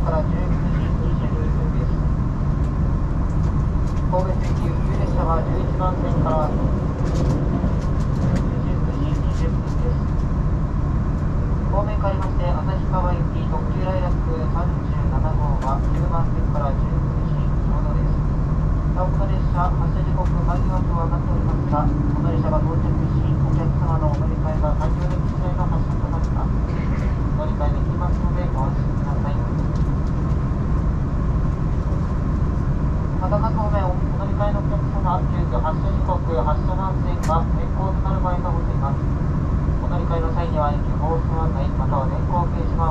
から19時22分です。神戸行き宇急列車は11番線から19時20分です。方面変わりまして、旭川行き特急ライラック37号は10番線から19時ちょうどです。この列車、発車時刻間際とはなっておりますが、この列車が到着し、お客様のお乗り換えが完了でき次第の発車となります。お乗り換えできますのでご安心ください。また各方面お乗り換えのお客様、急遽発車時刻、発車番線が変更となる場合がございます。お乗り換えの際には駅放送案内または電光掲示板